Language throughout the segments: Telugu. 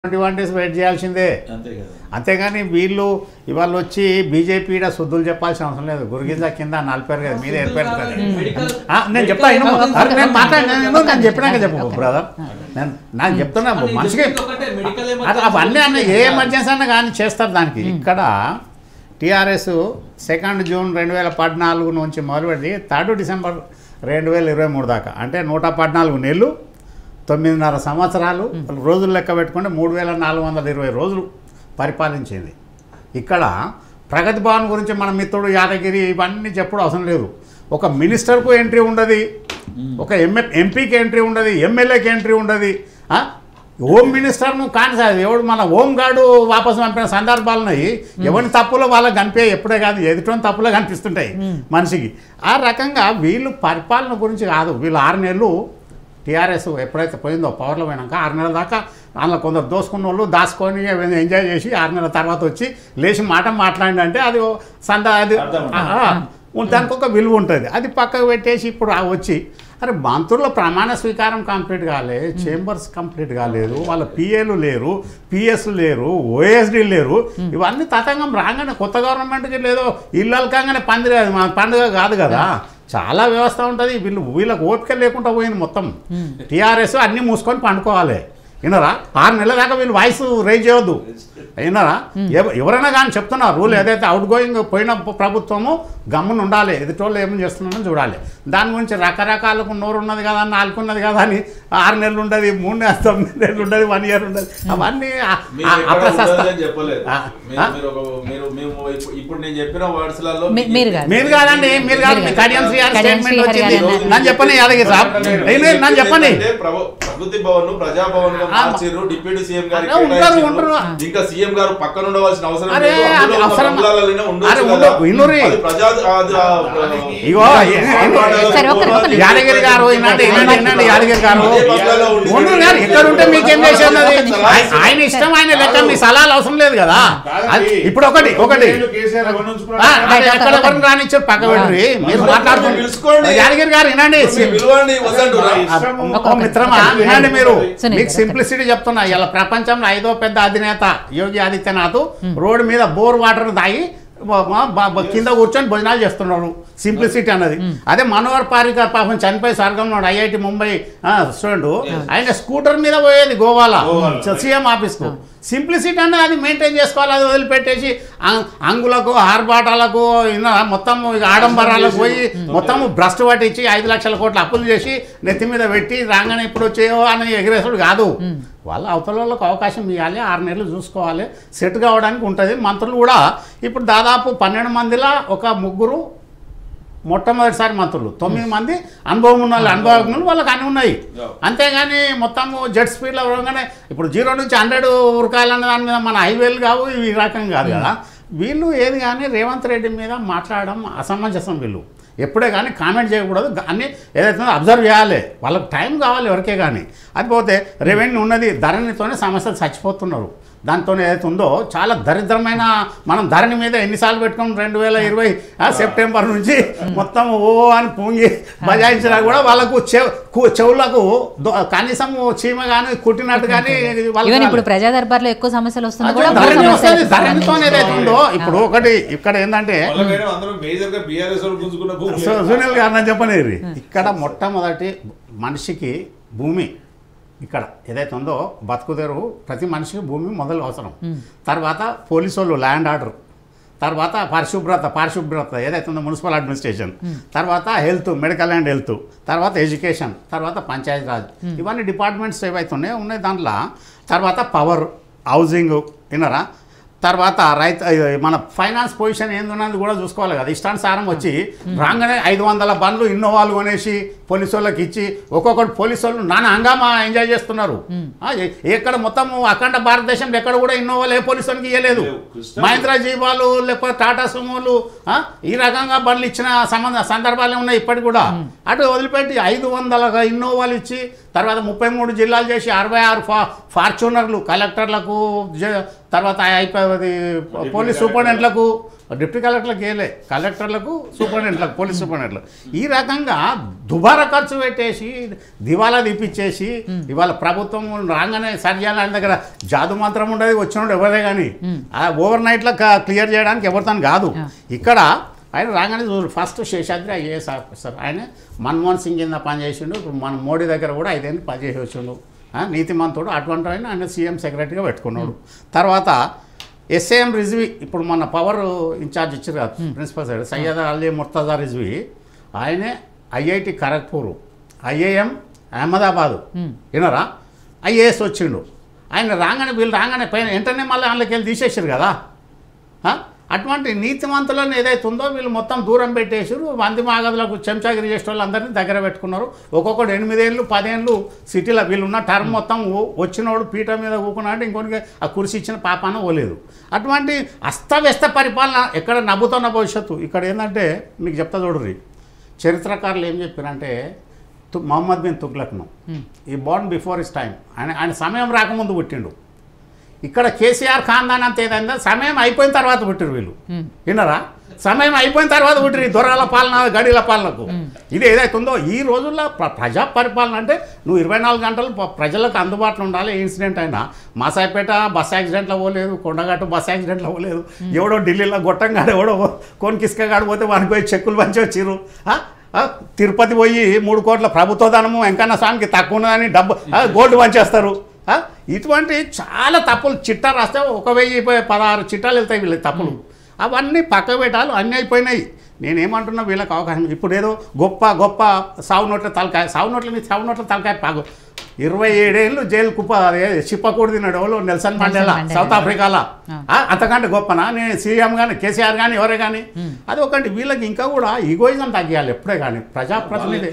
21 days వెయిట్ చేయాల్సిందే అంతేగాని వీళ్ళు ఇవాళ వచ్చి బీజేపీ శుద్ధులు చెప్పాల్సిన అవసరం లేదు. గురిగింజ కింద నలిపారు కదా మీద ఏర్పడతారు. నేను చెప్తా నేను మాట్లాడినా నేను చెప్పినాక చెప్పు బ్రదర్, నేను నాకు చెప్తున్నా మనిషికి అవన్నీ అన్న ఏ ఎమర్జెన్సీ అన్నా కానీ చేస్తారు దానికి. ఇక్కడ టీఆర్ఎస్ 2 జూన్ 2014 నుంచి మొదలుపెట్టి 3 డిసెంబర్ 2023 దాకా అంటే 114 నెలలు 9.5 సంవత్సరాలు రోజులు లెక్క పెట్టుకుంటే 3420 రోజులు పరిపాలించింది. ఇక్కడ ప్రగతి భవన్ గురించి మన మిత్రుడు యాదగిరి ఇవన్నీ చెప్పుడు అవసరం లేదు. ఒక మినిస్టర్కు ఎంట్రీ ఉండదు, ఒక ఎంపీకి ఎంట్రీ ఉండదు, ఎమ్మెల్యేకి ఎంట్రీ ఉండదు. హోమ్ మినిస్టర్ను కానీ సార్ ఎవడు మన హోమ్ గార్డు వాపసు పంపిన సందర్భాలున్నాయి. ఎవరి తప్పులో వాళ్ళకి కనిపే ఎప్పుడే కాదు ఎదుటి తప్పులో కనిపిస్తుంటాయి మనిషికి. ఆ రకంగా వీళ్ళు పరిపాలన గురించి కాదు. వీళ్ళు 6 నెలలు టీఆర్ఎస్ ఎప్పుడైతే పోయిందో పవర్లో పోయినాక 6 నెలల దాకా అందులో కొందరు దోసుకున్న వాళ్ళు దాచుకొని ఎంజాయ్ చేసి 6 నెలల తర్వాత వచ్చి లేచి మాట మాట్లాడిందంటే అది అది దానికి ఒక విలువ ఉంటుంది. అది పక్కకు పెట్టేసి ఇప్పుడు వచ్చి అరే మంత్రుల ప్రమాణ స్వీకారం కంప్లీట్ కాలేదు, చేంబర్స్ కంప్లీట్ కాలేదు, వాళ్ళ పిఏలు లేరు, పిఎస్లు లేరు, ఓఎస్డీలు లేరు. ఇవన్నీ తతంగం రాగానే కొత్త గవర్నమెంట్కి లేదో ఇల్లు కాగానే పండుగ కాదు కదా, చాలా వ్యవస్థ ఉంటుంది. వీళ్ళకి ఓపిక లేకుండా పోయింది మొత్తం. టీఆర్ఎస్ అన్నీ మూసుకొని పండుకోవాలి. విన్నారా? 6 నెలల దాకా వీళ్ళు వాయిస్ రైజ్ చేయవద్దు. విన్నారా? ఎవరైనా కానీ చెప్తున్నా రూల్ ఏదైతే అవుట్ గోయింగ్ పోయిన ప్రభుత్వము గమ్మున ఉండాలి, ఎదుటోళ్ళు ఏమని చేస్తున్నారని చూడాలి. దాని గురించి రకరకాలకు నోరు ఉన్నది కదా, 4 ఉన్నది కదా అని 6 నెలలు ఉండదు, 3 9 నెలలు ఉండదు, 1 ఇయర్ ఉండదు. అవన్నీ మీరు కాదండి, మీరు కాదు. మీ కడియం శ్రీహారి స్టేట్మెంట్ వచ్చింది. నన్ను చెప్పండి యాదగిరి సాబ్, నన్ను చెప్పండి. ప్రగతి భవన్ ప్రజాభవన్ గా మార్చారు. డిప్యూటీ సీఎం గారు ఇంకా సీఎం గారు పక్కన ఉండవలసిన అవసరం లేదు. యాదగిరి గారు యాదగిరి గారు ఎక్కడ ఉంటే మీకేం చేసేది? ఆయన ఇష్టం, ఆయన లెక్క. మీ సలహాలు అవసరం లేదు కదా. ఇప్పుడు ఒకటి రానిచ్చారు పక్క పెట్టి మీరు మాట్లాడుతున్నారు. యాదగిరి గారు వినండి మిత్రమా, వినండి. మీరు మీకు సింప్లిసిటీ చెప్తున్నా. ఇలా ప్రపంచంలో 5వ పెద్ద అధినేత యోగి ఆదిత్యనాథ్ రోడ్డు మీద బోర్ వాటర్ తాగి కింద కూర్చొని భోజనాలు చేస్తున్నాడు. సింప్లిసిటీ అన్నది అదే. మనోహర్ పారికర్ పాపం చనిపోయి స్వర్గంలో ఐఐటి ముంబై స్టూడెంట్, ఆయన స్కూటర్ మీద పోయేది గోవాలో సీఎం ఆఫీస్కు. సింప్లిసిటీ అన్నది అది మెయింటైన్ చేసుకోవాలి. అది వదిలిపెట్టేసి అంగులకు ఆర్భాటాలకు మొత్తం ఆడంబరాలకు పోయి మొత్తం భ్రష్టు పట్టించి 5 లక్షల కోట్ల అప్పులు చేసి నెత్తి మీద పెట్టి రాగానే ఇప్పుడు వచ్చేయో అని ఎగిరేసుడు కాదు. వాళ్ళ అవతల వాళ్ళకు అవకాశం ఇవ్వాలి, 6 నెలలు చూసుకోవాలి, సెట్ కావడానికి ఉంటుంది. మంత్రులు కూడా ఇప్పుడు దాదాపు 12 మందిలో ఒక 3 మొట్టమొదటిసారి మంత్రులు, 9 మంది అనుభవం ఉన్న వాళ్ళు, అనుభవజ్ఞులు వాళ్ళకి అన్నీ ఉన్నాయి. అంతేగాని మొత్తము జెట్ స్పీడ్లో ఉండగానే ఇప్పుడు 0 నుంచి 100 ఉరకాలన్న దాని మీద మన హైవేలు కావు, ఇవి ఈ రకం కాదు కదా. వీళ్ళు ఏది కానీ రేవంత్ రెడ్డి మీద మాట్లాడడం అసమంజసం. వీళ్ళు ఎప్పుడే కానీ కామెంట్ చేయకూడదు. అన్నీ ఏదైతే అబ్జర్వ్ చేయాలి. వాళ్ళకి టైం కావాలి ఎవరికే కానీ. అది పోతే రెవెన్యూ ఉన్నది, ధరణితోనే సమస్యలు చచ్చిపోతున్నారు. దాంతో ఏదైతే ఉందో చాలా దరిద్రమైన, మనం ధరణి మీద ఎన్నిసార్లు పెట్టుకున్నాం 2020 సెప్టెంబర్ నుంచి మొత్తం అని పొంగి బజాయించినా కూడా వాళ్ళకు చెవులకు కనీసం చీమ కానీ కుట్టినట్టు కానీ ఇప్పుడు ప్రజా దర్బార్లో ఎక్కువ సమస్యలు వస్తున్నాయి. ధరణితో ఏదైతే ఉందో ఇప్పుడు ఒకటి ఇక్కడ ఏంటంటే సునీల్ గారు నేను చెప్పనేది, ఇక్కడ మొట్టమొదటి మనిషికి భూమి ఇక్కడ ఏదైతే ఉందో బతుకుదెరువు, ప్రతి మనిషికి భూమి మొదలు అవసరం. తర్వాత పోలీసు వాళ్ళు ల్యాండ్ ఆర్డర్, తర్వాత పారిశుభ్రత ఏదైతే ఉందో మున్సిపల్ అడ్మినిస్ట్రేషన్, తర్వాత హెల్త్, మెడికల్ అండ్ హెల్త్, తర్వాత ఎడ్యుకేషన్, తర్వాత పంచాయతీ రాజ్, ఇవన్నీ డిపార్ట్మెంట్స్ ఏవైతే ఉన్నాయి దాంట్లో. తర్వాత పవర్, హౌసింగ్, విన్నారా? తర్వాత మన ఫైనాన్స్ పొజిషన్ ఏందన్నది కూడా చూసుకోవాలి కదా. ఇష్టానుసారం వచ్చి రాగానే 500 బండ్లు ఇన్నోవాలు కొనేసి పోలీసు వాళ్ళకి ఇచ్చి ఒక్కొక్కటి పోలీసు వాళ్ళు నానా హంగామా ఎంజాయ్ చేస్తున్నారు. ఎక్కడ మొత్తం అఖండ భారతదేశంలో ఎక్కడ కూడా ఇన్నోవాలు ఏ పోలీసు వాళ్ళకి ఇవ్వలేదు. మహేంద్ర జీవాలు లేకపోతే టాటా సుమోలు ఈ రకంగా బండ్లు ఇచ్చిన సందర్భాలు ఉన్నాయి ఇప్పటికి కూడా. అటు వదిలిపెట్టి 500 ఇన్నోవాలు ఇచ్చి తర్వాత 33 జిల్లాలు చేసి 66 ఫార్చ్యూనర్లు కలెక్టర్లకు, తర్వాత పోలీస్ సూపరింటెండెంట్లకు, డిప్యూటీ కలెక్టర్లకు వేయలే, కలెక్టర్లకు, సూపరింటెండెంట్లకు, పోలీస్ సూపరింటెండెంట్లకు. ఈ రకంగా దుబారా ఖర్చు పెట్టేసి దివాలా తీపిచ్చేసి ఇవాళ ప్రభుత్వం రాగానే సరిచేయాలి. ఆయన దగ్గర జాదు మంత్రం ఉండదు, వచ్చినప్పుడు ఎవరే కానీ ఓవర్ నైట్లో క్లియర్ చేయడానికి ఎవరితో కాదు. ఇక్కడ ఆయన రాగానే ఫస్ట్ శేషాద్రి ఐఏఎస్ ఆఫీసర్, ఆయన మన్మోహన్ సింగ్ కింద పనిచేసిండు. ఇప్పుడు మన మోడీ దగ్గర కూడా 5 ఏళ్ళు పనిచేసి వచ్చిండు, నీతిమంతుడు. అటువంటి ఆయన సీఎం సెక్రటరీగా పెట్టుకున్నాడు. తర్వాత ఎస్ఏఎం రిజ్వీ, ఇప్పుడు మన పవర్ ఇన్ఛార్జ్ ఇచ్చారు కదా ప్రిన్సిపల్ సైడ్, సయ్యద్ అలీ ముర్తజా రిజ్వీ, ఆయనే ఐఐటి ఖరగ్పూర్, ఐఐఎం అహ్మదాబాదు వినరా ఐఏఎస్ వచ్చిండు. ఆయన రాగానే వీళ్ళు రాగానే పైన వెంటనే మళ్ళీ అందులోకి వెళ్ళి తీసేసారు కదా. అటువంటి నీతిమంతులను ఏదైతే ఉందో వీళ్ళు మొత్తం దూరం పెట్టేసారు. వంది మాగదులకు చెంచాగిరి చేసే వాళ్ళు అందరినీ దగ్గర పెట్టుకున్నారు. ఒక్కొక్కడు 8 ఏళ్ళు 10 ఏళ్ళు సిటీలో వీళ్ళు ఉన్న టర్మ్ మొత్తం వచ్చినోడు పీఠ మీద కూకున్నాడు, ఇంకొనికి ఆ కుర్చీ ఇచ్చిన పాపాన పోలేదు. అటువంటి అస్తవ్యస్త పరిపాలన, ఎక్కడ నవ్వుతున్న భవిష్యత్తు. ఇక్కడ ఏంటంటే మీకు చెప్తా చూడరి, చరిత్రకారులు ఏం చెప్పారంటే మొహమ్మద్ బిన్ తుగ్లక్ను ఈ బార్న్ బిఫోర్ హిస్ టైం, ఆయన సమయం రాకముందు పుట్టిండు. ఇక్కడ కేసీఆర్ ఖాందాన్ అంత ఏదైందో సమయం అయిపోయిన తర్వాత పుట్టిరు వీళ్ళు విన్నారా. సమయం అయిపోయిన తర్వాత పుట్టిరు ఈ దొరల పాలన, గడిల పాలనకు. ఇది ఏదైతే ఉందో ఈ రోజుల్లో ప్రజా పరిపాలన అంటే నువ్వు 24 గంటలు ప్రజలకు అందుబాటులో ఉండాలి. ఏ ఇన్సిడెంట్ అయినా మాసాయిపేట బస్ యాక్సిడెంట్లో పోలేదు, కొండగట్టు బస్ యాక్సిడెంట్లో పోలేదు, ఎవడో ఢిల్లీలో గొట్టంగాడు ఎవడో కోన్కిస్కగాడు పోతే వానికి పోయి చెక్కులు పంచి వచ్చిర్రు. తిరుపతి పోయి 3 కోట్ల ప్రభుత్వ ధనము వెంకన్న స్వామికి తక్కువ ఉన్నదని డబ్బు గోల్డ్ పంచేస్తారు. ఇటువంటి చాలా తప్పులు చిట్టా రాస్తే 1016 చిట్టాలు వెళ్తాయి వీళ్ళకి తప్పులు. అవన్నీ పక్క పెట్టాలి, అన్నీ అయిపోయినాయి. నేనేమంటున్నా వీళ్ళకి అవకాశం. ఇప్పుడు ఏదో గొప్ప గొప్ప సావు నోట్ల తలకాయ, సావు నోట్ల తలకాయ పాగు 27 ఏళ్ళు జైలు కుప్ప చిప్పకూడి తిన్నాడు ఎవరు, నెల్సన్ మండేలా సౌత్ ఆఫ్రికాలో. అంతకంటే గొప్పనా నేను సీఎం కానీ కేసీఆర్ కానీ ఎవరే కానీ. అది ఒకటి వీళ్ళకి ఇంకా కూడా ఈగోయిజం తగ్గియాలి ఎప్పుడే కానీ. ప్రజాప్రతినిధి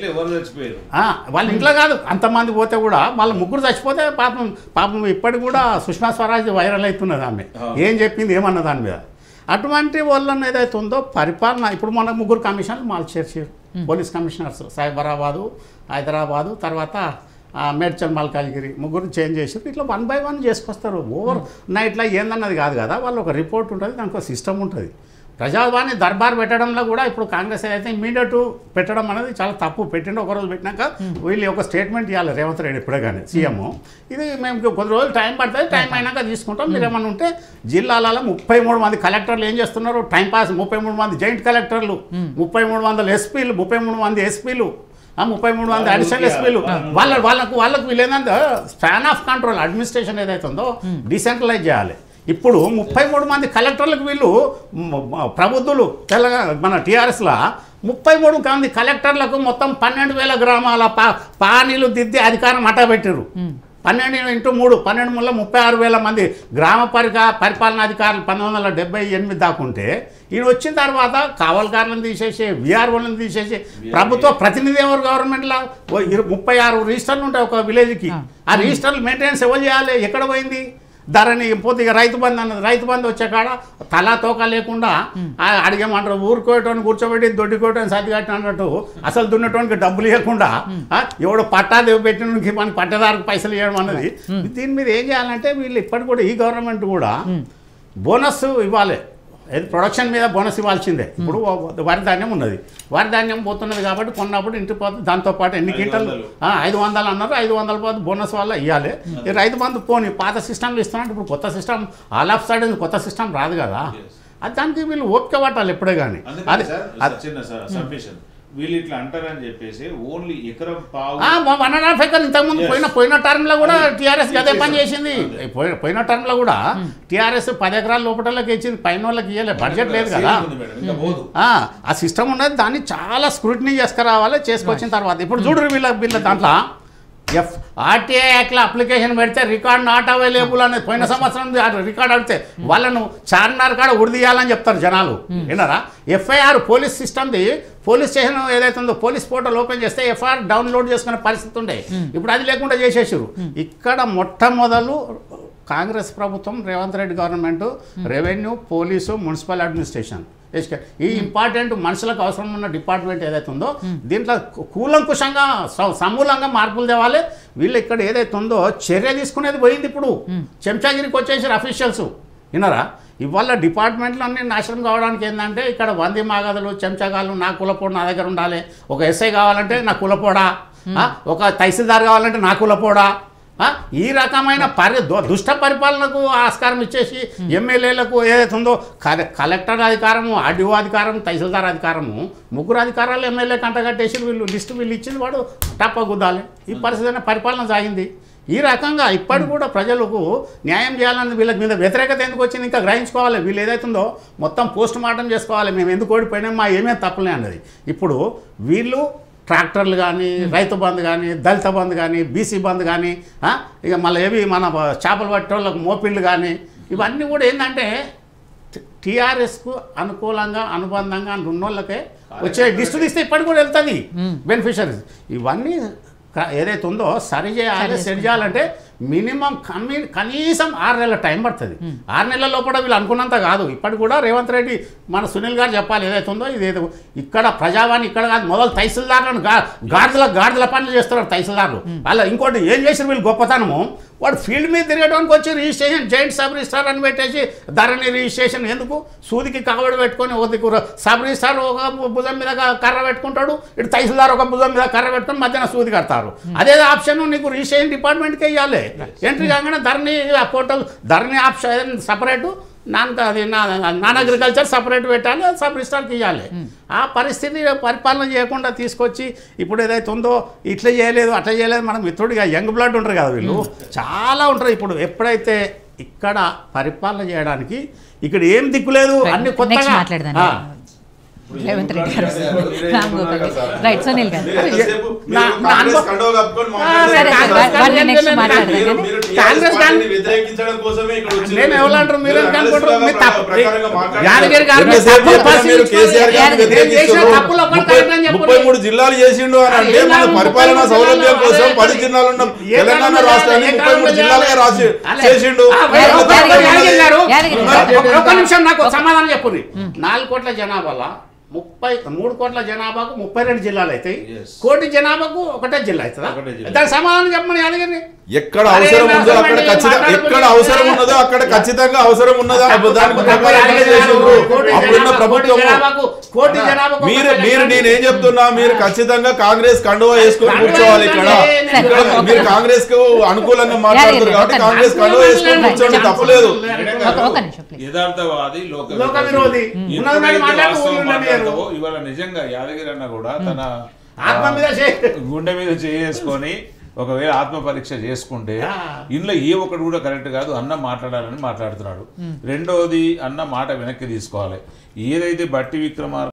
వాళ్ళ ఇంట్లో కాదు, అంతమంది పోతే కూడా వాళ్ళ 3 చచ్చిపోతే పాపం ఇప్పటికి కూడా సుష్మా స్వరాజ్ వైరల్ అవుతున్నది. ఆమె ఏం చెప్పింది ఏమన్న దాని మీద. అటువంటి వాళ్ళని ఏదైతే ఉందో పరిపాలన, ఇప్పుడు మన 3 కమిషన్లు మార్చేసారు. పోలీస్ కమిషనర్స్ సైబరాబాదు, హైదరాబాదు, తర్వాత మేడ్చల్ మల్కాజ్గిరి 3 చేంజ్ చేసి ఇట్లా 1 by 1 చేసుకొస్తారు. ఓవర్ నైట్లో ఏందన్నది కాదు కదా. వాళ్ళు ఒక రిపోర్ట్ ఉంటుంది, దానికి ఒక సిస్టమ్ ఉంటుంది. ప్రజావాణి దర్బార్ పెట్టడంలో కూడా ఇప్పుడు కాంగ్రెస్ అయితే ఇమ్మీడియట్ పెట్టడం అనేది చాలా తప్పు. పెట్టిండి ఒకరోజు పెట్టినాక వీళ్ళు ఒక స్టేట్మెంట్ ఇవ్వాలి రేవంత్ రెడ్డి ఇప్పుడే కానీ సీఎం. ఇది మేము కొద్ది రోజులు టైం పడుతుంది, టైం అయినాక తీసుకుంటాం. మీరు ఏమన్నా ఉంటే జిల్లాలలో 33 మంది కలెక్టర్లు ఏం చేస్తున్నారు టైంపాస్, 33 మంది జాయింట్ కలెక్టర్లు, 3300 ఎస్పీలు, 33 మంది ఎస్పీలు, 33 మంది అడిషనల్ ఎస్పీలు. వాళ్ళకు వీళ్ళు ఏంటంటే స్పాన్ ఆఫ్ కంట్రోల్ అడ్మినిస్ట్రేషన్ ఏదైతే ఉందో డీసెంట్రలైజ్ చేయాలి. ఇప్పుడు 33 మంది కలెక్టర్లకు వీళ్ళు ప్రబుద్ధులు మన టీఆర్ఎస్లో 33 మంది కలెక్టర్లకు మొత్తం 12,000 గ్రామాల పానీలు దిద్ది అధికారం అట్టబెట్టారు. 12 × 3 12 36,000 మంది గ్రామ పరిపాలనా అధికారులు 1978 దాకుంటే ఈయన వచ్చిన తర్వాత కావల్కారులను తీసేసి విఆర్ఓలను తీసేసి ప్రభుత్వ ప్రతినిధి ఎవరు గవర్నమెంట్లో 36 రిజిస్టర్లు ఉంటాయి ఒక విలేజ్కి. ఆ రిజిస్టర్లు మెయింటెనెన్స్ ఎవరు చేయాలి, ఎక్కడ పోయింది ధరని పోతే. ఇక రైతు బంధు అన్నది, రైతు బంధు వచ్చే కాడ తలా తోక లేకుండా అడిగేమంటారు ఊరుకోవటాన్ని కూర్చోబెట్టి దొడ్డుకోవటాన్ని సర్దిగట్టిన అన్నట్టు అసలు దున్నటానికి డబ్బులు ఇవ్వకుండా ఎవడో పట్టా పెట్టినకి మనకి పట్టదారికి పైసలు ఇవ్వడం అన్నది. దీని మీద ఏం చేయాలంటే వీళ్ళు ఇప్పటికి కూడా ఈ గవర్నమెంట్ కూడా బోనస్ ఇవ్వాలి. ప్రొడక్షన్ మీద బోనస్ ఇవ్వాల్సిందే. ఇప్పుడు వరి ధాన్యం ఉన్నది, వరి ధాన్యం పోతున్నది కాబట్టి కొన్నప్పుడు ఇంటికి పోతే దాంతోపాటు ఎన్ని క్వింటల్ 500 అన్నారు, 500 పోతే బోనస్ వల్ల ఇవ్వాలి. ఈ రైతు బంధు పోని పాత సిస్టమ్లు ఇస్తున్నట్టు ఇప్పుడు కొత్త సిస్టమ్ ఆల్ ఆఫ్ సడన్ కొత్త సిస్టమ్ రాదు కదా. అది దానికి వీళ్ళు ఓపిక పట్టాలి ఎప్పుడే కానీ. అది వీళ్ళు ఇట్లా అంటారని చెప్పేసి ఓన్లీ ఎకరం 1.5 ఎకర్ ఇంతకుముందు పోయిన టర్మ్లో కూడా టీఆర్ఎస్ అదే పని చేసింది. పోయిన టర్మ్లో కూడా టీఆర్ఎస్ 10 ఎకరాల లోపలకి ఇచ్చింది, పైన వాళ్ళకి ఇవ్వలేదు, బడ్జెట్ లేదు కదా. ఆ సిస్టమ్ ఉన్నది, దాన్ని చాలా స్క్రూటినీ చేసుకురావాలి. చేసుకొచ్చిన తర్వాత ఇప్పుడు చూడరు వీళ్ళ దాంట్లో ఆర్టీఐ యాక్ట్లో అప్లికేషన్ పెడితే రికార్డ్ నాట్ అవైలబుల్ అనేది పోయిన సంవత్సరం రికార్డ్ అడితే వాళ్ళను చార్మినార్ కాడ ఉడిదీయాలని చెప్తారు జనాలు విన్నారా. ఎఫ్ఐఆర్ పోలీస్ సిస్టమ్ది, పోలీస్ స్టేషన్ ఏదైతే ఉందో పోలీస్ పోర్టల్ ఓపెన్ చేస్తే ఎఫ్ఐఆర్ డౌన్లోడ్ చేసుకునే పరిస్థితి ఉండే. ఇప్పుడు అది లేకుండా చేసేసారు. ఇక్కడ మొట్టమొదలు కాంగ్రెస్ ప్రభుత్వం Revanth Reddy government revenue, police, municipal administration ఈ ఇంపార్టెంట్ మనుషులకు అవసరం ఉన్న డిపార్ట్మెంట్ ఏదైతే ఉందో దీంట్లో కూలంకుషంగా సమూలంగా మార్పులు తేవాలి. వీళ్ళు ఇక్కడ ఏదైతే ఉందో చర్య తీసుకునేది పోయింది. ఇప్పుడు చెంచాగిరికి వచ్చేసారు అఫీషియల్స్. విన్నారా? ఇవాళ డిపార్ట్మెంట్లు అన్నీ నాశనం కావడానికి ఏంటంటే ఇక్కడ వంది మాగదులు చెంచగాళ్ళు నా కులపోడు నా దగ్గర ఉండాలి, ఒక ఎస్ఐ కావాలంటే నా కులపోడా, ఒక తహసీల్దార్ కావాలంటే నా కులపోడా, ఈ రకమైన దుష్ట పరిపాలనకు ఆస్కారం ఇచ్చేసి ఎమ్మెల్యేలకు ఏదైతే ఉందో కలెక్టర్ అధికారము, ఆర్డీఓ అధికారం, తహసీల్దార్ అధికారము, ముగ్గురు అధికారాలు ఎమ్మెల్యేకి అంటగట్టేసి వీళ్ళు ఇచ్చింది వాడు టప్ప గుద్దాలి. ఈ పరిస్థితి పరిపాలన సాగింది. ఈ రకంగా ఇప్పటి కూడా ప్రజలకు న్యాయం చేయాలని వీళ్ళకి మీద వ్యతిరేకత ఎందుకు వచ్చింది ఇంకా గ్రహించుకోవాలి. వీళ్ళు ఏదైతుందో మొత్తం పోస్ట్ మార్టం చేసుకోవాలి. మేము ఎందుకు ఓడిపోయినా మా ఏమేమి తప్పులే అన్నది. ఇప్పుడు వీళ్ళు ట్రాక్టర్లు కానీ, రైతు బంధు కానీ, దళిత బంధు కానీ, బీసీ బంధు కానీ, ఇక మళ్ళీ ఏవి మన చేపలు పట్టేళ్ళకు మోపిళ్ళు కానీ, ఇవన్నీ కూడా ఏంటంటే టీఆర్ఎస్కు అనుకూలంగా అనుబంధంగా ఉన్నోళ్ళకే వచ్చే లిస్టు తీస్తే ఇప్పటికి కూడా వెళ్తుంది బెనిఫిషరీస్. ఇవన్నీ ఏదైతే ఉందో సరి చేయాలి. సెట్ చేయాలంటే మినిమం కనీసం 6 నెలల టైం పడుతుంది. 6 నెలల లోపల వీళ్ళు అనుకున్నంత కాదు. ఇప్పటికి కూడా రేవంత్ రెడ్డి మన సునీల్ గారు చెప్పాలి ఏదైతే ఉందో ఇదేదో ఇక్కడ ప్రజావాణి ఇక్కడ కాదు, మొదలు తహసీల్దార్లను గాడిదల పనులు చేస్తున్నారు తహసీల్దార్లు. అలా ఇంకోటి ఏం చేసిన వీళ్ళు గొప్పతనము, వాడు ఫీల్డ్ మీద తిరగడానికి వచ్చి రిజిస్ట్రేషన్ జాయింట్ సబ్ రిజిస్ట్రార్ అని పెట్టేసి ధరణి రిజిస్ట్రేషన్ ఎందుకు సూదికి కవడ పెట్టుకొని ఒక సబ్ రిజిస్ట్రార్ ఒక భుజం మీద కర్ర పెట్టుకుంటాడు, ఇటు తహసీల్దార్ ఒక భుజం మీద కర్ర పెట్టుకొని మధ్యాహ్నం సూది కడతారు. అదే ఆప్షన్ నీకు రిజిస్ట్రేషన్ డిపార్ట్మెంట్కి ఇవ్వాలి. ఎంట్రీ కాగానే Dharani portal Dharani option separate, non agriculture separate పెట్టాలి, సబ్ రిజిస్ట్రార్కి ఇవ్వాలి. ఆ పరిస్థితి పరిపాలన చేయకుండా తీసుకొచ్చి ఇప్పుడు ఏదైతే ఉందో ఇట్లా చేయలేదు అట్లా చేయలేదు. మనం మిత్రుడిగా యంగ్ బ్లడ్ ఉంటారు కదా, వీళ్ళు చాలా ఉంటారు. ఇప్పుడు ఎప్పుడైతే ఇక్కడ పరిపాలన చేయడానికి ఇక్కడ ఏం దిక్కులేదు, అన్ని కొత్తగా రేవంత్ రెడ్డి గారు, రామ్ గోపాల్ రైట్, సునీల్ గారు జిల్లాలు చేసిండు అని అంటే మన పరిపాలన సౌలభ్యం కోసం 10 జిల్లాలు ఉన్న తెలంగాణ రాష్ట్రాన్ని 33 జిల్లాలుగా చేసిండు. ఒక నిమిషం నాకు సమాధానం చెప్పుర్రి. 4 కోట్ల జనాభాలో 3 కోట్ల జనాభాకు 32 జిల్లాలు అవుతాయి, కోటి జనాభాకు ఒకటే జిల్లా అవుతుందా? దానికి సమాధానం చెప్పమని యాదగిరి. ఎక్కడ అవసరం ఉందో అక్కడ ఖచ్చితంగా, ఎక్కడ అవసరం ఉన్నదో అక్కడ ఖచ్చితంగా అవసరం ఉన్నదా మీరు నేనేం చెప్తున్నా, మీరు ఖచ్చితంగా కాంగ్రెస్ కండువా వేసుకొని కూర్చోవాలి. ఇక్కడ మీరు కాంగ్రెస్ కు అనుకూలంగా మాట్లాడుతున్నారు కాబట్టి కాంగ్రెస్ కండువా వేసుకొని కూర్చోండి, తప్పలేదు. యథార్థవాది లోక విరోధి ఇవాళ నిజంగా యాదగిరి అన్న కూడా తన గుండె మీద చేసుకొని ఒకవేళ ఆత్మ పరీక్ష చేసుకుంటే ఇంట్లో ఏ ఒక్కటి కూడా కరెక్ట్ కాదు, అన్న మాట్లాడాలని మాట్లాడుతున్నాడు. రెండవది అన్న మాట వెనక్కి తీసుకోవాలి. ఏదైతే బట్టి విక్రమార్క